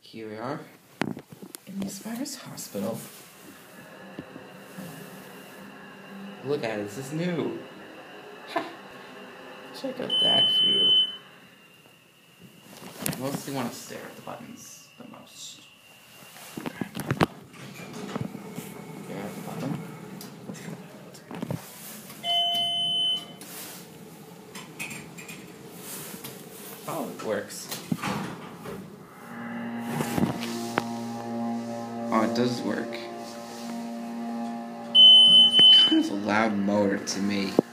Here we are in Miss Virus Hospital. Look at it, this is new. Ha! Check out that view. I mostly want to stare at the buttons the most. Grab the button. Oh, it works. Oh, it does work. Kind of a loud motor to me.